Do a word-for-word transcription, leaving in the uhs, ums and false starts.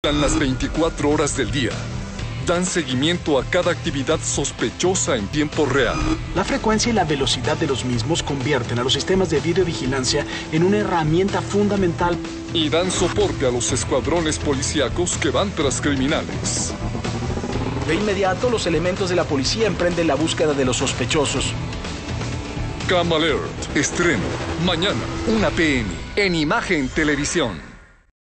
Las veinticuatro horas del día. Dan seguimiento a cada actividad sospechosa en tiempo real. La frecuencia y la velocidad de los mismos convierten a los sistemas de videovigilancia en una herramienta fundamental. Y dan soporte a los escuadrones policíacos que van tras criminales. De inmediato, los elementos de la policía emprenden la búsqueda de los sospechosos. Cam Alert. Estreno. Mañana, una p m en Imagen Televisión.